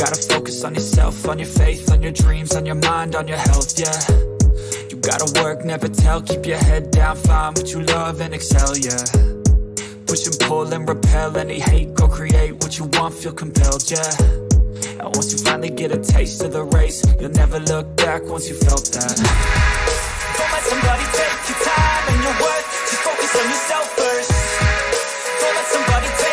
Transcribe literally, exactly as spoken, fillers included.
gotta focus on yourself, on your faith, on your dreams, on your mind, on your health, yeah. You gotta work, never tell, keep your head down, find what you love and excel, yeah. Push and pull and repel any hate, go create what you want, feel compelled, yeah. And once you finally get a taste of the race, you'll never look back once you felt that. Don't let somebody take your time and your worth, just focus on yourself first. Don't let somebody take